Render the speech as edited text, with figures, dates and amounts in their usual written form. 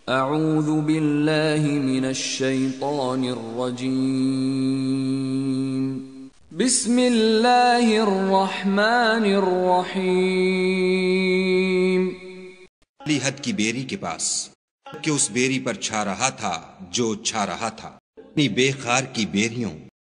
अऊज़ु बिल्लाहि मिनश शैतानिर रजीम। बिस्मिल्लाहिर रहमानिर रहीम। अली हद की बेरी के पास कि उस बेरी पर छा रहा था जो छा रहा था, अपनी बेखार की बेरियों